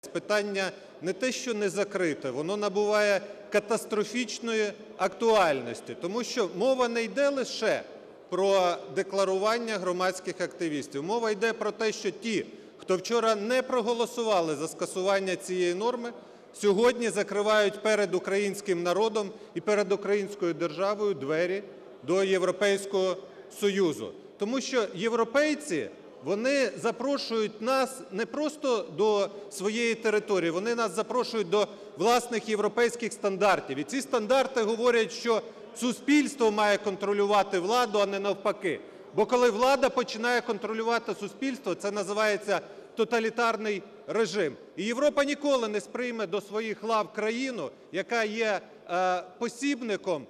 Питання не те, що не закрите, воно набуває катастрофічної актуальності, тому що мова не йде лише про декларування громадських активістів. Мова йде про те, що ті, хто вчора не проголосували за скасування цієї норми, сьогодні закривають перед українським народом і перед українською державою двері до Європейського Союзу. Тому що європейці, вони запрошують нас не просто до своєї території, вони нас запрошують до власних європейських стандартів. І ці стандарти говорять, що суспільство має контролювати владу, а не навпаки. Бо коли влада починає контролювати суспільство, це називається тоталітарний режим. І Європа ніколи не сприйме до своїх лав країну, яка є посібником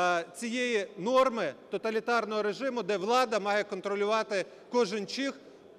цієї норми тоталітарного режиму, де влада має контролювати кожен чих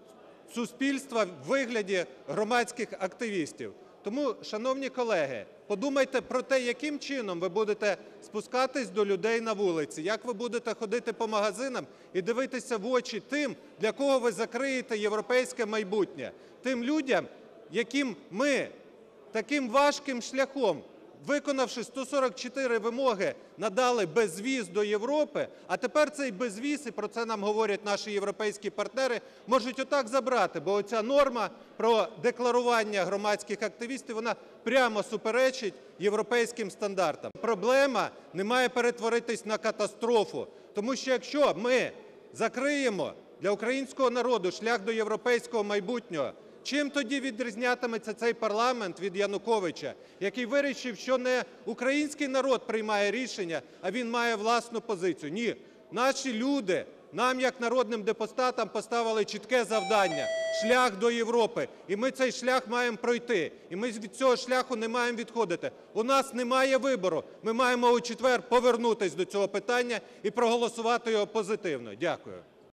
суспільства в вигляді громадських активістів. Тому, шановні колеги, подумайте про те, яким чином ви будете спускатись до людей на вулиці, як ви будете ходити по магазинам і дивитися в очі тим, для кого ви закриєте європейське майбутнє. Тим людям, яким ми таким важким шляхом, виконавши 144 вимоги, надали безвіз до Європи, а тепер цей безвіз, і про це нам говорять наші європейські партнери, можуть отак забрати, бо оця норма про декларування громадських активістів, вона прямо суперечить європейським стандартам. Проблема не має перетворитись на катастрофу, тому що якщо ми закриємо для українського народу шлях до європейського майбутнього, чим тоді відрізнятиметься цей парламент від Януковича, який вирішив, що не український народ приймає рішення, а він має власну позицію? Ні, наші люди, нам як народним депутатам поставили чітке завдання – шлях до Європи. І ми цей шлях маємо пройти. І ми від цього шляху не маємо відходити. У нас немає вибору. Ми маємо у четвер повернутися до цього питання і проголосувати його позитивно. Дякую.